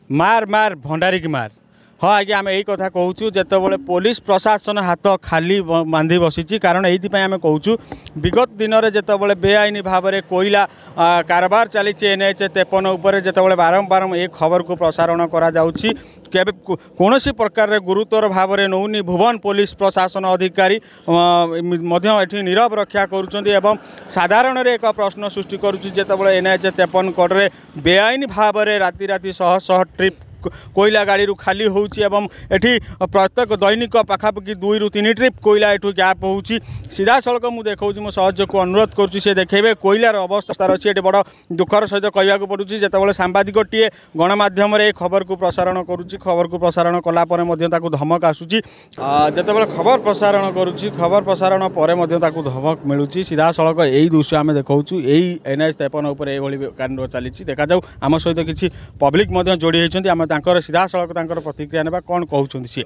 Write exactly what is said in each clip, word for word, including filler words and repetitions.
मार मार भंडारी की मार। हाँ आज्ञा आम यही कथा कहूँ जिते पुलिस प्रशासन हाथ खाली बांधि बसी कारण ये आम कहूँ विगत दिन में जिते बेआईन भाव में कोयला कारबार चली एन एच तेपन उपर जिते बारंबार ये खबर को प्रसारण करा कौन प्रकार गुरुतर भाव में नौनी भुवन पुलिस प्रशासन अधिकारी नीरव रक्षा करुँच साधारण एक प्रश्न सृष्टि करुँचे एन एच तेपन कड़े बेआईन भाव में राति राति शह शह ट्रिप कोयला गाड़ी खाली होउची एवं एठी प्रत्येक दैनिक पाखापाखि दुई रु तीन ट्रिप कोयला एठू गैप होउची सीधा सड़क मुझे देखा मो सहयोग को अनुरोध करुँची से देखेबे कोयलार अवस्था अच्छी ये बड़ दुखर सहित कहवाक पड़ूँ जिते सांबादिक टीए गणमाध्यम खबर को प्रसारण करुँची खबर को प्रसारण कलापर धमक आसूची जिते खबर प्रसारण करुँची खबर प्रसारण पर धमक मिलूँ सीधा सड़क यही दृश्य आम देखा यही एन एच तेपन उपर ये कांड चली देखा जाऊ आम सहित किसी पब्लिक जोड़ी होती आम तांकर सीधा सड़क तांकर प्रतिक्रिया नेबा कौन कहउछन सी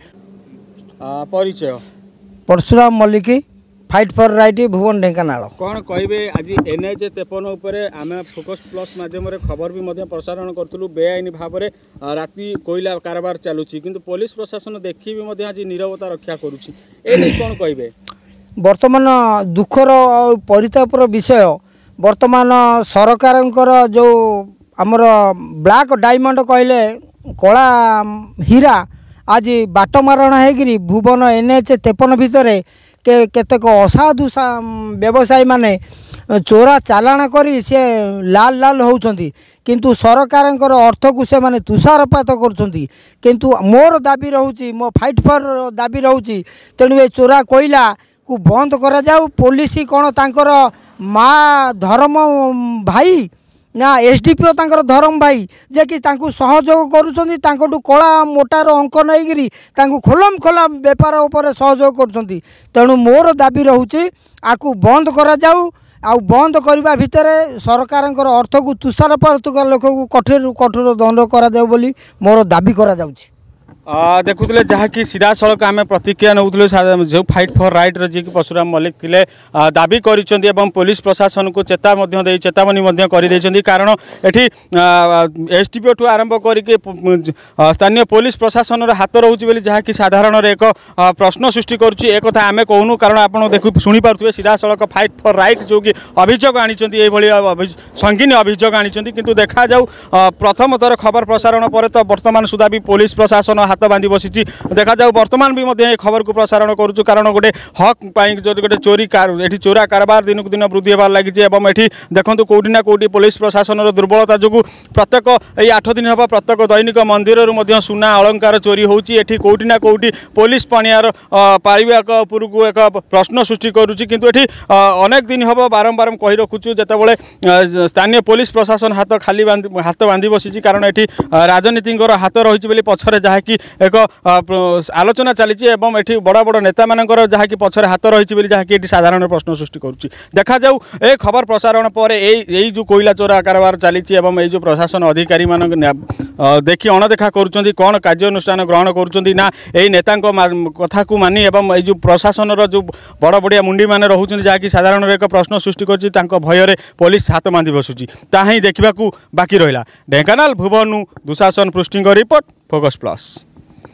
परिचय Parshuram Mallick fight for right Bhuban Dhenkanal कौन कहबे आज एन एच तेपन उपरे आमे फोकस प्लस माध्यम रे खबर भी मध्य प्रसारण करतलु बेआईन भाव में राति कोयला कारबार चलुची किंतु पुलिस प्रशासन देखि भी मध्य आज नीरवता रक्षा करूची ए नै कौन कहबे वर्तमान दुखर परितापर विषय वर्तमान सरकारंकर जो आमर ब्लैक डायमंड कहले कला हीरा आज बाट मारण होगी भुवन एन एच तेपन भितर के केतेक असाधु व्यवसायी माने चोरा चालाण करी से लाल लाल होउछंती किंतु सरकारंकर अर्थ को से माने तुषारपात करुछंती किंतु मोर दाबी रहउची मो फाइट फॉर दाबी रहउची तेणु ए चोरा कोयला को बंद करा जाऊ पुलिस कोन तांकर माँ धर्म भाई ना एसडीपीओ तांकर धर्म भाई जे कि तांकु सहयोग करुछंती तांकटू कला मोटार अंक नहींकरी तांकु खोलम खोला बेपार उपर सहयोग करुछंती तेणु मोर दाबी रहउची आकु बंद करा जाऊ आ बंद करने भितर सरकारंकर अर्थ को तुषारपात लोक को कठोर कठोर दंड करा जाऊ बोली मोर दाबी करा जाउची देखुले जहाँकि सीधा सड़क आम प्रतिक्रिया नौले जो फाइट फॉर राइट जी परशुराम मल्लिक थे दाबी कर पुलिस प्रशासन को चेता दे चेतावनी कर कारण एटी एसडीपीओ ठू आरंभ करके स्थानीय पुलिस प्रशासन हाथ रोचे जहाँकि साधारण एक प्रश्न सृष्टि करुच्ची एक कथा आम कहूँ कारण आप देखु शुणी पारे सीधा सड़क फाइट फॉर राइट जो कि अभियोग आनी संगीन अभियोग आनी किंतु देखा जाऊ प्रथम थर खबर प्रसारण पर तो वर्तमान सुधा भी पुलिस प्रशासन हाथ बांधि बसी देखा जाऊ बर्तमान भी मध्य खबर को प्रसारण करुचु कारण गोटे हक पाई जो गोटे चोरी ये चोरा कारबार दिन को दिन वृद्धि होबार लगी ये देखो कौटी ना कौटी पुलिस प्रशासन दुर्बलता जो प्रत्येक ये आठ दिन हम प्रत्येक दैनिक मंदिर सुना अलंकार चोरी होती कौटी ना कौटी पुलिस पाणियार पारिवाक उपर को एक प्रश्न सृष्टि करुच्ची किंतु ये अनेक दिन हम बारंबार कही रखुचु जितेबाला स्थानीय पुलिस प्रशासन हाथ खाली हाथ बांधि बसी कारण ये राजनीति हाथ रही पछरे जहाँकि एक आलोचना चली एवं बड़ बड़ नेता मानकर जहाँकि पछरे हाथ रही जहाँकि साधारण प्रश्न सृष्टि करुच्ची देखा जाऊ ए खबर प्रसारण पर यही जो कोयला चोरा कारबार चली जो प्रशासन अधिकारी मान देखि अणदेखा करुँच कौन कार्यानुष्ठान ग्रहण करुँच ना यही नेता कथा को मानी एवं जो प्रशासन जो बड़ बड़िया मुंडी मैंने रोच जहाँकि साधारण एक प्रश्न सृष्टि कर भयर पुलिस हाथ बांधि बसुची ताही देखा बाकी रहा ढेंकानाल भुवन दुशासन पृष्टि रिपोर्ट फोकस प्लस।